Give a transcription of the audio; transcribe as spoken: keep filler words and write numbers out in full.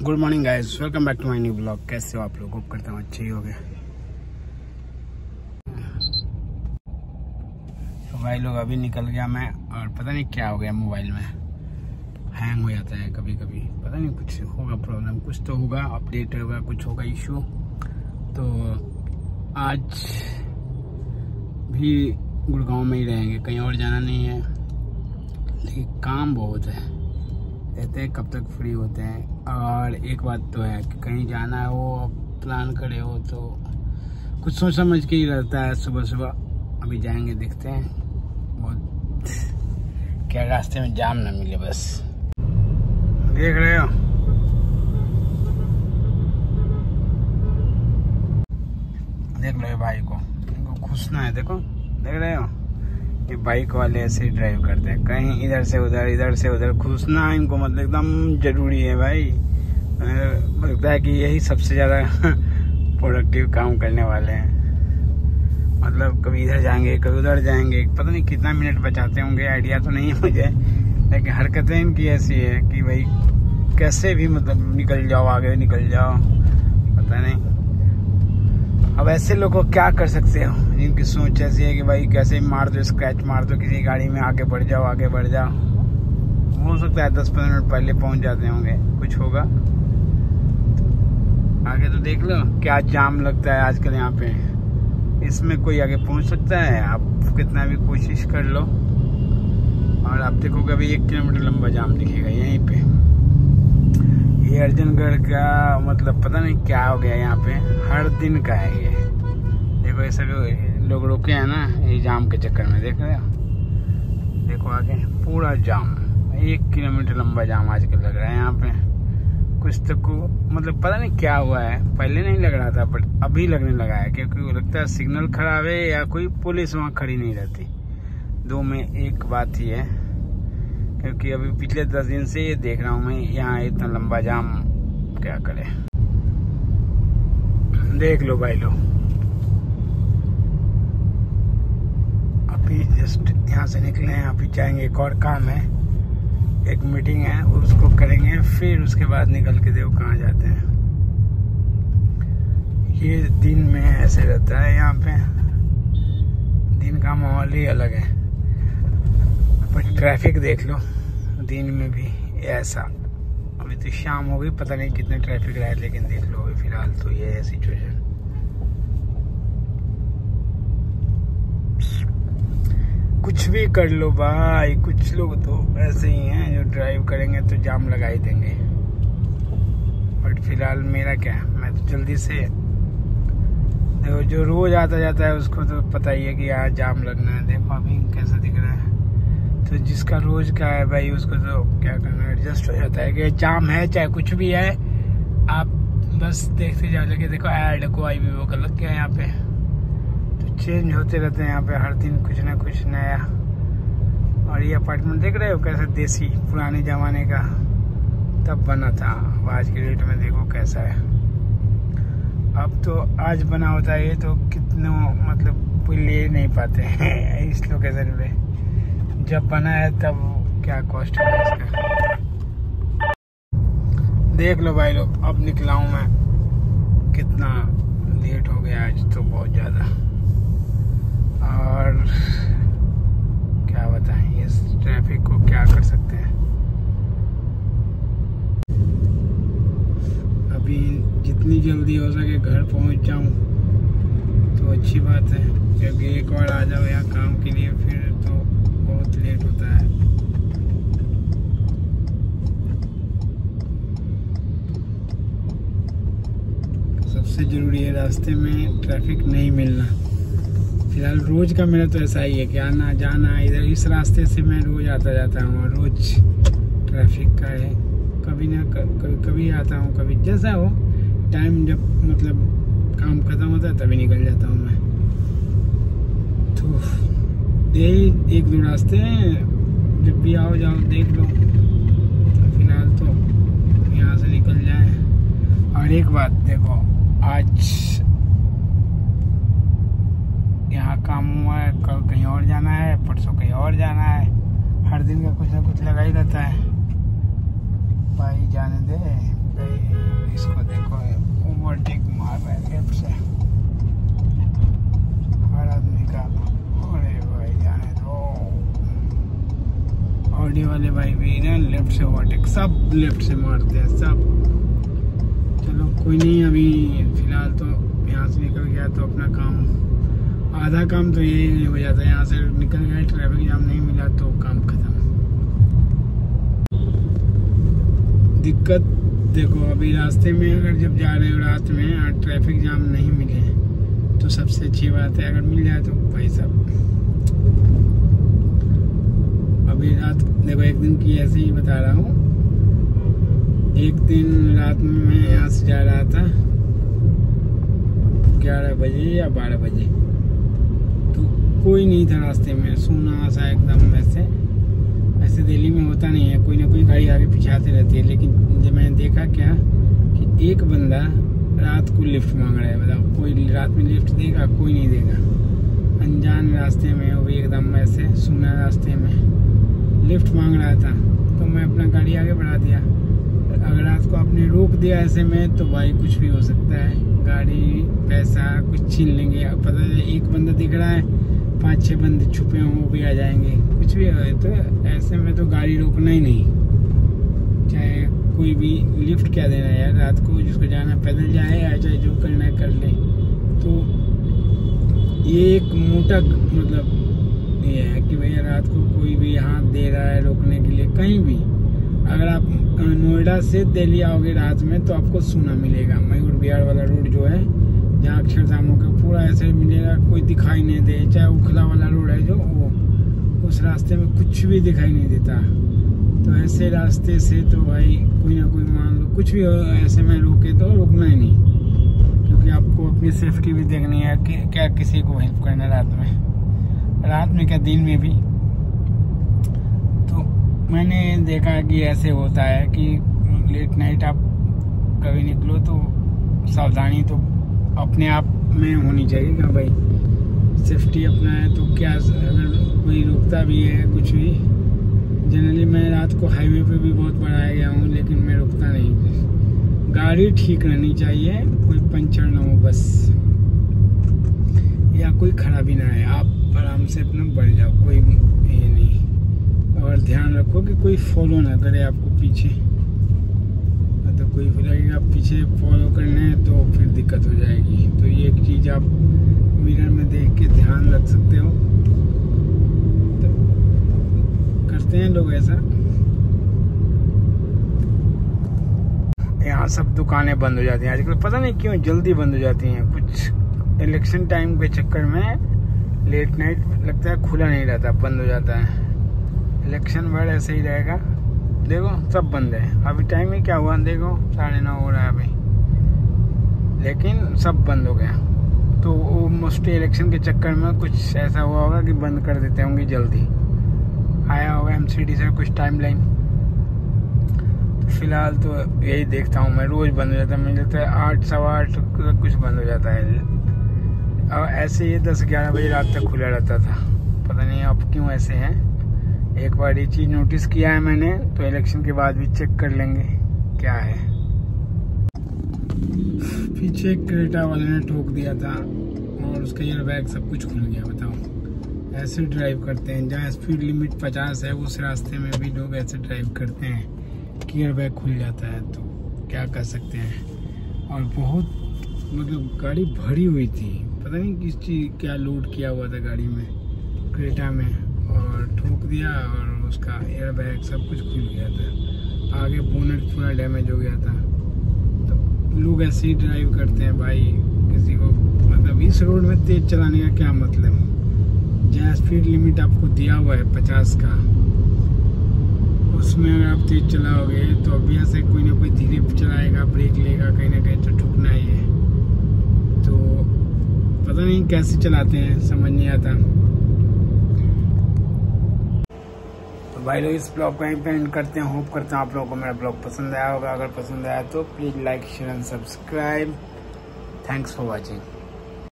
Good morning guys, welcome back to my new blog. कैसे हो आप लोग? होप करता हूँ अच्छे ही हो गए। तो भाई लोग अभी निकल गया मैं, और पता नहीं क्या हो गया, मोबाइल में हैंग हो जाता है कभी कभी, पता नहीं कुछ होगा प्रॉब्लम, कुछ तो होगा, अपडेट होगा, कुछ होगा इशू। तो आज भी गुड़गांव में ही रहेंगे, कहीं और जाना नहीं है, लेकिन काम बहुत है, कहते हैं कब तक फ्री होते हैं। और एक बात तो है कि कहीं जाना हो, प्लान करे हो तो कुछ सोच समझ के ही रहता है। सुबह सुबह अभी जाएंगे, देखते हैं बहुत क्या रास्ते में जाम ना मिले, बस देख रहे हो। देख लो ये भाई को, इनको घुसना है, देखो देख रहे हो, ये बाइक वाले ऐसे ही ड्राइव करते हैं, कहीं इधर से उधर इधर से उधर घुसना इनको मतलब एकदम जरूरी है भाई। लगता है कि यही सबसे ज़्यादा प्रोडक्टिव काम करने वाले हैं। मतलब कभी इधर जाएंगे, कभी उधर जाएंगे, पता नहीं कितना मिनट बचाते होंगे, आइडिया तो नहीं है मुझे, लेकिन हरकतें इनकी ऐसी है कि भाई कैसे भी मतलब निकल जाओ, आगे निकल जाओ, पता नहीं। अब ऐसे लोगों को क्या कर सकते हो जिनकी सोच ऐसी है कि भाई कैसे मार दो, स्क्रैच मार दो किसी गाड़ी में, आगे बढ़ जाओ आगे बढ़ जाओ। हो सकता है दस पंद्रह मिनट पहले पहुंच जाते होंगे, कुछ होगा। आगे तो देख लो क्या जाम लगता है आजकल यहाँ पे, इसमें कोई आगे पहुंच सकता है? आप कितना भी कोशिश कर लो, और आप देखोगे अभी एक किलोमीटर लंबा जाम दिखेगा यहीं पे। ये अर्जनगढ़ का मतलब पता नहीं क्या हो गया, यहाँ पे हर दिन का है ये। देखो ये सभी लोग रुके हैं ना ये जाम के चक्कर में, देख रहे हो, देखो आगे पूरा जाम, एक किलोमीटर लंबा जाम आजकल लग रहा है यहाँ पे। कुछ तो को मतलब पता नहीं क्या हुआ है, पहले नहीं लग रहा था बट अभी लगने लगा है, क्योंकि लगता है सिग्नल खराब है या कोई पुलिस वहाँ खड़ी नहीं रहती, दो में एक बात ही है। क्योंकि अभी पिछले दस दिन से ये देख रहा हूँ मैं, यहाँ इतना लंबा जाम, क्या करे। देख लो भाई लोग, अभी जस्ट यहाँ से निकले हैं, अभी जाएंगे, एक और काम है, एक मीटिंग है उसको करेंगे, फिर उसके बाद निकल के देखो कहाँ जाते हैं। ये दिन में ऐसे रहता है यहाँ पे, दिन का माहौल ही अलग है। पर ट्रैफिक देख लो, दिन में भी ऐसा। अभी तो शाम हो गई, पता नहीं कितने ट्रैफिक रहा है, लेकिन देख लो अभी फिलहाल तो ये है सिचुएशन। कुछ भी कर लो भाई, कुछ लोग तो ऐसे ही हैं जो ड्राइव करेंगे तो जाम लगा ही देंगे। बट फिलहाल मेरा क्या, मैं तो जल्दी से, देखो जो रोज आता जाता है उसको तो पता ही है कि यार जाम लगना है। देखो अभी कैसा दिख रहा है, तो जिसका रोज का है भाई उसको तो क्या करना, एडजस्ट हो जाता है कि जाम है चाहे कुछ भी है, आप बस देखते जाओ। लेकिन देखो ऐड को आई भी वो का लग गया यहाँ पे, तो चेंज होते रहते हैं यहाँ पे हर दिन कुछ ना कुछ नया। और ये अपार्टमेंट देख रहे हो कैसा देसी पुराने जमाने का तब बना था, आज के डेट में देखो कैसा है। अब तो आज बना होता है ये तो कितने मतलब कोई ले नहीं पाते हैं इस लोकेशन पे, जब बना है तब क्या कॉस्ट है इसका। देख लो भाई लोग, अब निकला हूँ मैं, कितना लेट हो गया आज तो बहुत ज़्यादा। और क्या बताएं, इस ट्रैफिक को क्या कर सकते हैं। अभी जितनी जल्दी हो सके घर पहुंच जाऊं तो अच्छी बात है, क्योंकि एक बार आ जाओ यहाँ काम के लिए फिर तो बहुत लेट होता है। सबसे जरूरी है रास्ते में ट्रैफिक नहीं मिलना। फिलहाल रोज का मेरा तो ऐसा ही है कि आना जाना इधर, इस रास्ते से मैं रोज आता जाता हूँ, रोज ट्रैफिक का है, कभी ना कभी कभी आता हूँ, कभी जैसा हो टाइम, जब मतलब काम खत्म होता है तभी निकल जाता हूँ मैं। तो यही एक दो रास्ते हैं, जब भी आओ जाओ देख लो। तो फिलहाल तो यहाँ से निकल जाए। और एक बात देखो, आज यहाँ काम हुआ है, कल कहीं और जाना है, परसों कहीं और जाना है, हर दिन का कुछ ना कुछ लगा ही रहता है भाई। जाने दे भाई। ब्रेक सब लेफ्ट से मारते हैं सब। चलो कोई नहीं, अभी फिलहाल तो यहाँ से निकल गया तो अपना काम, आधा काम तो ये हो जाता है। यहाँ से निकल गया, ट्रैफिक जाम नहीं मिला तो काम खत्म। दिक्कत देखो, अभी रास्ते में अगर जब जा रहे हो रात में और ट्रैफिक जाम नहीं मिले तो सबसे अच्छी बात है, अगर मिल जाए तो भाई साहब। अभी रात देखो, एक दिन की ऐसे ही बता रहा हूँ। एक दिन रात में मैं यहाँ से जा रहा था ग्यारह बजे या बारह बजे, तो कोई नहीं था रास्ते में, सूना सा एकदम। ऐसे ऐसे दिल्ली में होता नहीं है, कोई ना कोई गाड़ी आगे पीछे आती रहती है। लेकिन जब मैंने देखा क्या कि एक बंदा रात को लिफ्ट मांग रहा है, मतलब कोई रात में लिफ्ट देगा? कोई नहीं देगा। अनजान रास्ते में, वो भी एकदम ऐसे सूना रास्ते में लिफ्ट मांग रहा था, तो मैं अपना गाड़ी आगे बढ़ा दिया। अगर रात को आपने रोक दिया ऐसे में तो भाई कुछ भी हो सकता है, गाड़ी पैसा कुछ छीन लेंगे। पता है एक बंदा दिख रहा है, पांच छह बंदे छुपे हों वो भी आ जाएंगे, कुछ भी हो। तो ऐसे में तो गाड़ी रोकना ही नहीं, चाहे कोई भी। लिफ्ट क्या देना यार, रात को जिसको जाना पैदल जाए या चाहे जो करना है कर ले। तो ये एक मोटा मतलब ये है कि भैया रात को कोई भी हाथ दे रहा है रोकने के लिए कहीं भी। अगर आप नोएडा से दिल्ली आओगे रात में तो आपको सूना मिलेगा। मयूर बिहार वाला रोड जो है, जहाँ अक्षरधामों के पूरा ऐसे मिलेगा, कोई दिखाई नहीं दे। चाहे उखला वाला रोड है जो, वो उस रास्ते में कुछ भी दिखाई नहीं देता। तो ऐसे रास्ते से तो भाई कोई ना कोई मान लो कुछ भी हो, ऐसे में रोके तो रुकना ही नहीं, क्योंकि आपको अपनी सेफ्टी भी देखनी है कि क्या किसी को हेल्प करना रात में, रात में क्या दिन में भी। तो मैंने देखा कि ऐसे होता है कि लेट नाइट आप कभी निकलो तो सावधानी तो अपने आप में होनी चाहिए कि भाई सेफ्टी अपना है। तो क्या अगर कोई रुकता भी है कुछ भी, जनरली मैं रात को हाईवे पे भी बहुत बढ़ाया गया हूँ, लेकिन मैं रुकता नहीं। गाड़ी ठीक रहनी चाहिए, कोई पंचर ना हो बस, या कोई खराबी ना है। आप आराम से अपना बढ़ जाओ, कोई ये नहीं। और ध्यान रखो कि कोई फॉलो ना करे आपको पीछे, तो कोई लगेगा पीछे फॉलो करने हैं तो फिर दिक्कत हो जाएगी। तो ये एक चीज़ आप मिरर में देख के ध्यान रख सकते हो। तो करते हैं लोग ऐसा। यहाँ सब दुकानें बंद हो जाती हैं आजकल, पता नहीं क्यों जल्दी बंद हो जाती हैं। कुछ इलेक्शन टाइम के चक्कर में लेट नाइट लगता है खुला नहीं रहता, बंद हो जाता है। इलेक्शन भर ऐसे ही रहेगा। देखो सब बंद है, अभी टाइम ही क्या हुआ, देखो साढ़े नौ हो रहा है अभी, लेकिन सब बंद हो गया। तो वो मोस्टली इलेक्शन के चक्कर में कुछ ऐसा हुआ होगा कि बंद कर देते होंगे जल्दी। आया होगा एमसीडी से कुछ टाइम लाइन। तो फिलहाल तो यही देखता हूँ मैं, रोज बंद हो जाता है। मुझे लगता है आठ सवा आठ तक कुछ बंद हो जाता है, और ऐसे ही दस ग्यारह बजे रात तक खुला रहता था। पता नहीं अब क्यों ऐसे हैं। एक बार ये चीज नोटिस किया है मैंने, तो इलेक्शन के बाद भी चेक कर लेंगे क्या है। पीछे क्रेटा वाले ने ठोक दिया था और उसका एयर बैग सब कुछ खुल गया। बताओ, ऐसे ड्राइव करते हैं। जहाँ स्पीड लिमिट पचास है उस रास्ते में भी लोग ऐसे ड्राइव करते हैं कि एयर बैग खुल जाता है। तो क्या कर सकते हैं। और बहुत मतलब गाड़ी भरी हुई थी, पता नहीं किस चीज़ क्या लोड किया हुआ था गाड़ी में, क्रेटा में, और ठोक दिया और उसका एयर बैग सब कुछ खुल गया था। आगे बोनेट पूरा डैमेज हो गया था। तो लोग ऐसे ही ड्राइव करते हैं भाई। किसी को मतलब इस रोड में तेज चलाने का क्या मतलब। जहाँ स्पीड लिमिट आपको दिया हुआ है पचास का, उसमें अगर आप तेज चलाओगे तो ऑब्वियस है कोई ना कोई धीरे चलाएगा, ब्रेक लेगा, कहीं ना कहीं तो ठुकना ही है। तो पता नहीं कैसे चलाते हैं, समझ नहीं आता। भाई लोग इस ब्लॉग को यहीं पे एंड करते हैं। होप करते हैं आप लोगों को मेरा ब्लॉग पसंद आया होगा। अगर पसंद आया तो please like share and subscribe. Thanks for watching.